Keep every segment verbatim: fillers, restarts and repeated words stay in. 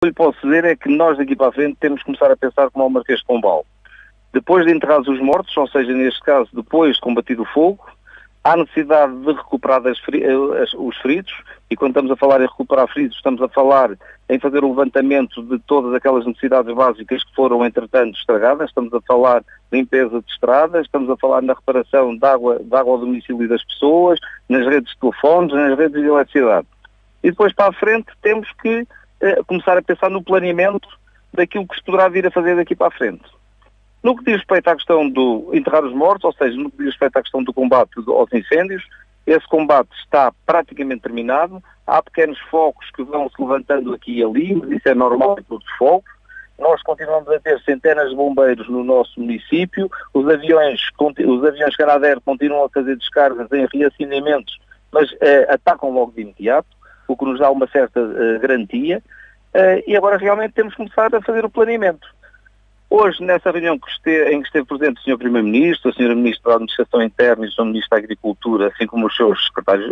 O que lhe posso dizer é que nós daqui para a frente temos que começar a pensar como o Marquês de Pombal. Depois de enterrar os mortos, ou seja, neste caso, depois de combatido o fogo, há necessidade de recuperar das feri as, os feridos, e quando estamos a falar em recuperar feridos, estamos a falar em fazer o levantamento de todas aquelas necessidades básicas que foram, entretanto, estragadas. Estamos a falar de limpeza de estradas, estamos a falar na reparação de água, de água ao domicílio das pessoas, nas redes de telefones, nas redes de eletricidade. E depois para a frente temos que eh, começar a pensar no planeamento daquilo que se poderá vir a fazer daqui para a frente. No que diz respeito à questão do enterrar os mortos, ou seja, no que diz respeito à questão do combate aos incêndios, esse combate está praticamente terminado. Há pequenos focos que vão se levantando aqui e ali, mas isso é normal em todos os focos. Nós continuamos a ter centenas de bombeiros no nosso município. Os aviões, os aviões Canadair continuam a fazer descargas em reacinamentos, mas eh, atacam logo de imediato, o que nos dá uma certa eh, garantia. Eh, e agora realmente temos que começar a fazer o planeamento. Hoje, nessa reunião que esteve, em que esteve presente o senhor Primeiro-Ministro, a senhora Ministra da Administração Interna e o senhor Ministro da Agricultura, assim como os seus secretários,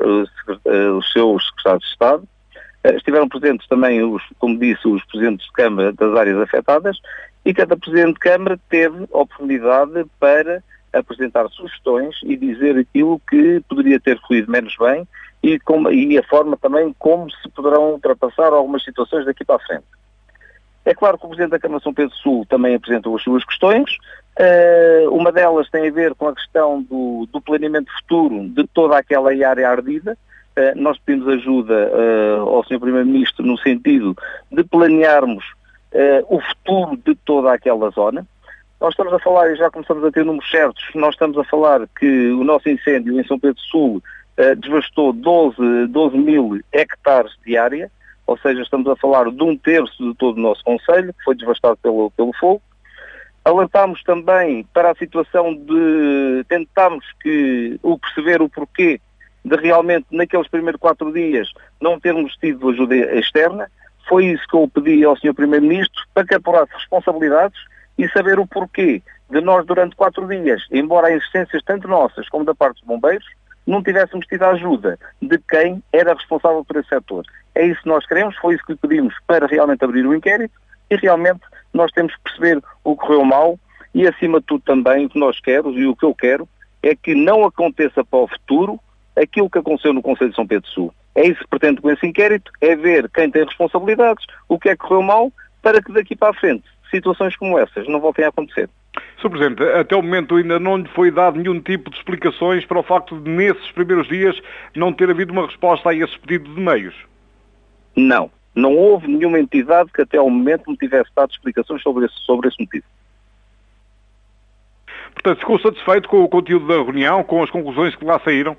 os seus secretários de Estado, estiveram presentes também, os, como disse, os presidentes de Câmara das áreas afetadas, e cada presidente de Câmara teve oportunidade para apresentar sugestões e dizer aquilo que poderia ter fluído menos bem e, como, e a forma também como se poderão ultrapassar algumas situações daqui para a frente. É claro que o Presidente da Câmara de São Pedro Sul também apresentou as suas questões. Uh, uma delas tem a ver com a questão do, do planeamento futuro de toda aquela área ardida. Uh, nós pedimos ajuda uh, ao senhor Primeiro-Ministro no sentido de planearmos uh, o futuro de toda aquela zona. Nós estamos a falar, e já começamos a ter números certos, nós estamos a falar que o nosso incêndio em São Pedro Sul uh, devastou doze mil hectares de área. Ou seja, estamos a falar de um terço de todo o nosso concelho, que foi devastado pelo, pelo fogo. Alertámos também para a situação de tentarmos que, o perceber o porquê de realmente, naqueles primeiros quatro dias, não termos tido ajuda externa. Foi isso que eu pedi ao senhor Primeiro-Ministro, para que apurasse responsabilidades e saber o porquê de nós, durante quatro dias, embora há insistências tanto nossas como da parte dos bombeiros, não tivéssemos tido a ajuda de quem era responsável por esse setor. É isso que nós queremos, foi isso que lhe pedimos para realmente abrir o inquérito e realmente nós temos que perceber o que correu mal e, acima de tudo, também o que nós queremos e o que eu quero é que não aconteça para o futuro aquilo que aconteceu no Concelho de São Pedro Sul. É isso que pretendo com esse inquérito, é ver quem tem responsabilidades, o que é que correu mal, para que daqui para a frente situações como essas não voltem a acontecer. senhor Presidente, até o momento ainda não lhe foi dado nenhum tipo de explicações para o facto de, nesses primeiros dias, não ter havido uma resposta a esse pedido de meios? Não. Não houve nenhuma entidade que até ao momento me tivesse dado explicações sobre esse, sobre esse motivo. Portanto, ficou satisfeito com o conteúdo da reunião, com as conclusões que lá saíram?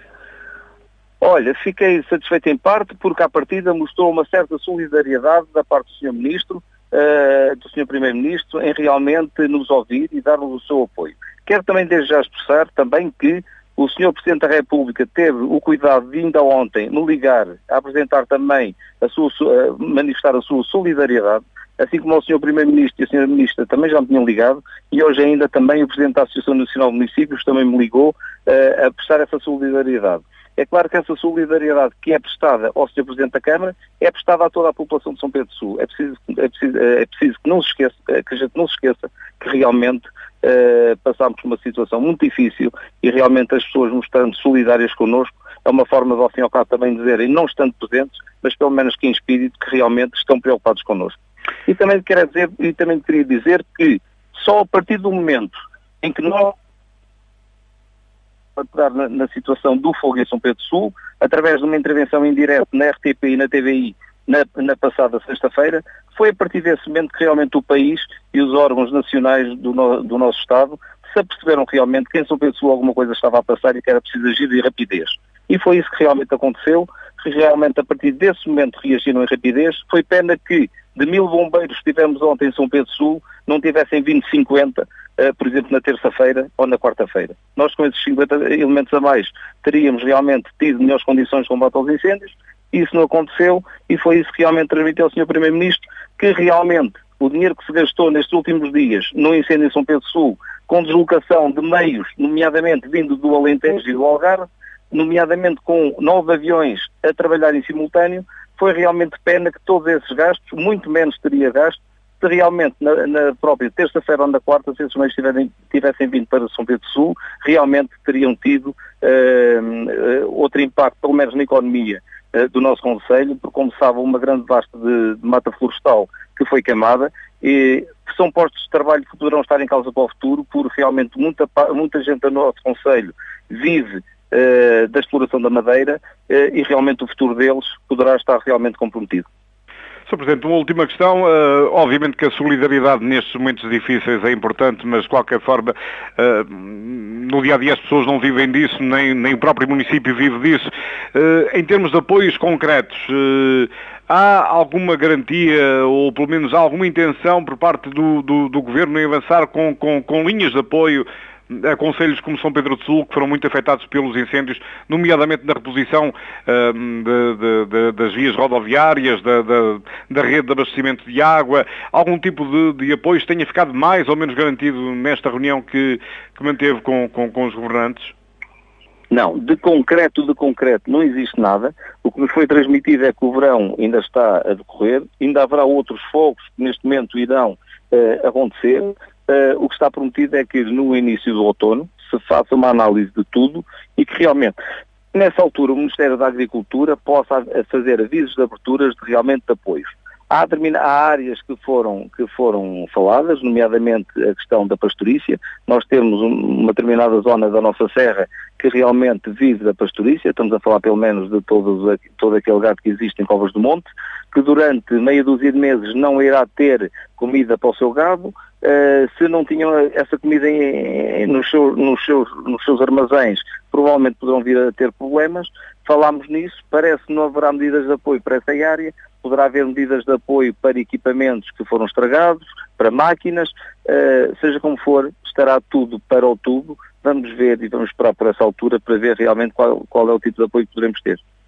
Olha, fiquei satisfeito em parte porque à partida mostrou uma certa solidariedade da parte do senhor Ministro, uh, do senhor Primeiro-Ministro, em realmente nos ouvir e dar-nos o seu apoio. Quero também desde já expressar também que o senhor Presidente da República teve o cuidado de ainda ontem me ligar a apresentar também, a sua, a manifestar a sua solidariedade, assim como o senhor Primeiro-Ministro e a senhora Ministra também já me tinham ligado, e hoje ainda também o Presidente da Associação Nacional de Municípios também me ligou uh, a prestar essa solidariedade. É claro que essa solidariedade que é prestada ao senhor Presidente da Câmara é prestada a toda a população de São Pedro Sul. É preciso, é preciso, é preciso que não se esqueça, que a gente não se esqueça que realmente uh, passámos por uma situação muito difícil e realmente as pessoas mostrando solidárias connosco é uma forma de, ao fim e ao cabo, também dizerem, não estando presentes, mas pelo menos que em espírito, que realmente estão preocupados connosco. E também, quero dizer, e também queria dizer que só a partir do momento em que nós Na, na situação do fogo em São Pedro Sul, através de uma intervenção indireta na R T P e na T V I na, na passada sexta-feira, foi a partir desse momento que realmente o país e os órgãos nacionais do, no, do nosso Estado se aperceberam realmente que em São Pedro Sul alguma coisa estava a passar e que era preciso agir de rapidez. E foi isso que realmente aconteceu, que realmente a partir desse momento reagiram em rapidez. Foi pena que de mil bombeiros que tivemos ontem em São Pedro Sul, não tivessem vindo cinquenta, uh, por exemplo, na terça-feira ou na quarta-feira. Nós, com esses cinquenta elementos a mais, teríamos realmente tido melhores condições de combate aos incêndios. Isso não aconteceu e foi isso que realmente transmitiu ao senhor Primeiro-Ministro, que realmente o dinheiro que se gastou nestes últimos dias no incêndio em São Pedro Sul, com deslocação de meios, nomeadamente vindo do Alentejo e do Algarve, nomeadamente com nove aviões a trabalhar em simultâneo, foi realmente pena que todos esses gastos, muito menos teria gasto, se realmente na, na própria terça-feira ou na quarta, se esses meios tivessem, tivessem vindo para São Pedro do Sul, realmente teriam tido uh, uh, outro impacto, pelo menos na economia uh, do nosso concelho, porque como sabe, uma grande vasta de, de mata florestal que foi queimada, e que são postos de trabalho que poderão estar em causa para o futuro, porque realmente muita, muita gente do nosso concelho vive uh, da exploração da madeira uh, e realmente o futuro deles poderá estar realmente comprometido. senhor Presidente, uma última questão. Uh, obviamente que a solidariedade nestes momentos difíceis é importante, mas de qualquer forma, uh, no dia-a-dia as pessoas não vivem disso, nem, nem o próprio município vive disso. Uh, em termos de apoios concretos, uh, há alguma garantia, ou pelo menos há alguma intenção por parte do, do, do Governo em avançar com, com, com linhas de apoio a concelhos como São Pedro do Sul, que foram muito afetados pelos incêndios, nomeadamente na reposição uh, de, de, de, das vias rodoviárias, da, da, da rede de abastecimento de água, algum tipo de, de apoio tenha ficado mais ou menos garantido nesta reunião que, que manteve com, com, com os governantes? Não, de concreto, de concreto não existe nada. O que nos foi transmitido é que o verão ainda está a decorrer, ainda haverá outros fogos que neste momento irão uh, acontecer. Uh, o que está prometido é que no início do outono se faça uma análise de tudo e que realmente, nessa altura, o Ministério da Agricultura possa fazer avisos de aberturas de realmente de apoios. Há, há áreas que foram, que foram faladas, nomeadamente a questão da pastorícia. Nós temos uma determinada zona da nossa serra que realmente vive da pastorícia, estamos a falar pelo menos de todos, todo aquele gado que existe em Covas do Monte, que durante meia dúzia de meses não irá ter comida para o seu gado. Uh, se não tinham essa comida em, em, nos, seus, nos, seus, nos seus armazéns, provavelmente poderão vir a ter problemas. Falámos nisso, parece que não haverá medidas de apoio para essa área, poderá haver medidas de apoio para equipamentos que foram estragados, para máquinas, uh, seja como for, estará tudo para outubro. Vamos ver e vamos esperar por essa altura para ver realmente qual, qual é o tipo de apoio que poderemos ter.